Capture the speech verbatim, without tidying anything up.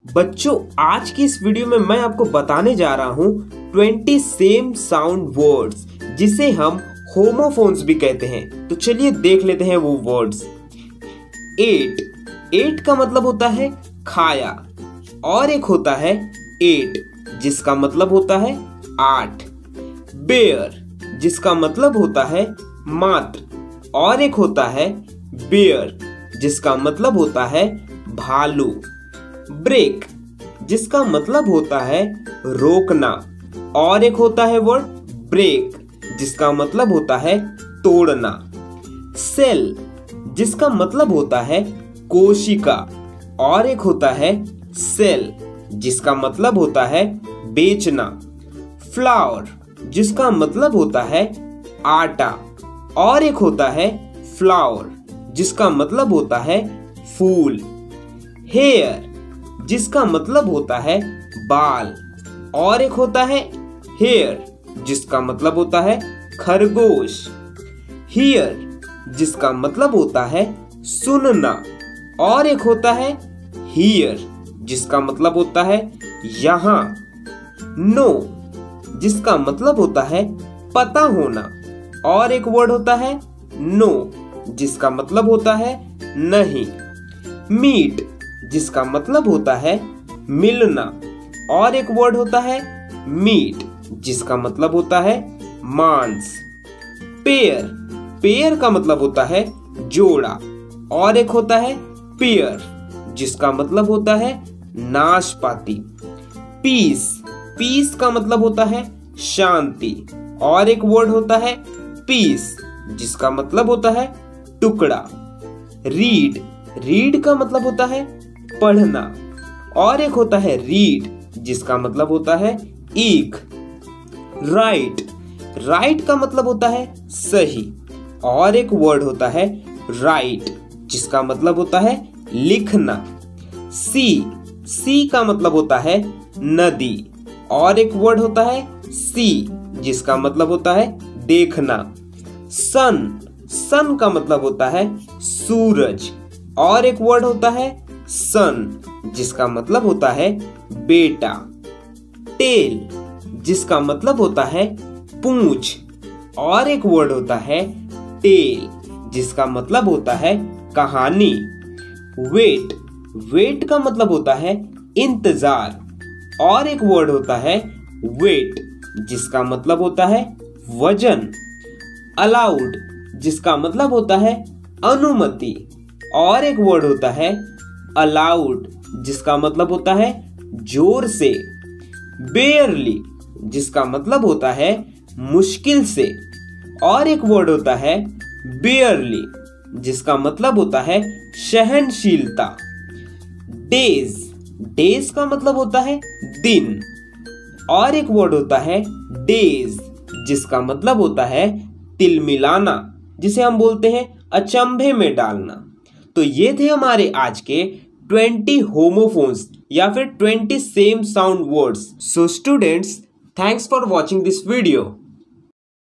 बच्चों, आज की इस वीडियो में मैं आपको बताने जा रहा हूँ ट्वेंटी सेम साउंड वर्ड्स जिसे हम होमोफोन्स भी कहते हैं। तो चलिए देख लेते हैं वो वर्ड्स। एट एट का मतलब होता है खाया, और एक होता है एट जिसका मतलब होता है आठ। बेयर जिसका मतलब होता है मात्र, और एक होता है बेयर जिसका मतलब होता है भालू। ब्रेक जिसका मतलब होता है रोकना, और एक होता है वर्ड ब्रेक जिसका मतलब होता है तोड़ना। सेल जिसका मतलब होता है कोशिका, और एक होता है सेल जिसका मतलब होता है बेचना। फ्लावर जिसका मतलब होता है आटा, और एक होता है फ्लावर जिसका मतलब होता है फूल। हेयर जिसका मतलब होता है बाल, और एक होता है हेयर जिसका मतलब होता है खरगोश। हियर जिसका मतलब होता है सुनना, और एक होता है हियर जिसका मतलब होता है यहाँ। नो जिसका मतलब होता है पता होना, और एक वर्ड होता है नो जिसका मतलब होता है नहीं। मीट जिसका मतलब होता है मिलना, और एक वर्ड होता है मीट जिसका मतलब होता है मांस। पेयर पेयर का मतलब होता है जोड़ा, और एक होता है पेयर जिसका मतलब होता है नाशपाती। पीस पीस का मतलब होता है शांति, और एक वर्ड होता है पीस जिसका मतलब होता है टुकड़ा। रीड रीड का मतलब होता है पढ़ना, और एक होता है रीड जिसका मतलब होता है ईख। राइट राइट का मतलब होता है सही, और एक वर्ड होता है राइट जिसका मतलब होता है लिखना। सी सी का मतलब होता है नदी, और एक वर्ड होता है सी जिसका मतलब होता है देखना। सन सन का मतलब होता है सूरज, और एक वर्ड होता है सन जिसका मतलब होता है बेटा। टेल जिसका मतलब होता है पूंछ, और एक वर्ड होता है टेल जिसका मतलब होता है कहानी। वेट वेट का मतलब होता है इंतजार, और एक वर्ड होता है वेट जिसका मतलब होता है वजन। अलाउड जिसका मतलब होता है अनुमति, और एक वर्ड होता है अलाउड जिसका मतलब होता है जोर से। बेयरली जिसका मतलब होता है मुश्किल से, और एक वर्ड होता है बेयरली जिसका मतलब होता है सहनशीलता। डेज डेज का मतलब होता है दिन, और एक वर्ड होता है डेज जिसका मतलब होता है तिलमिलाना, जिसे हम बोलते हैं अचंभे में डालना। तो ये थे हमारे आज के ट्वेंटी होमोफोन्स या फिर twenty same sound words. So students, thanks for watching this video.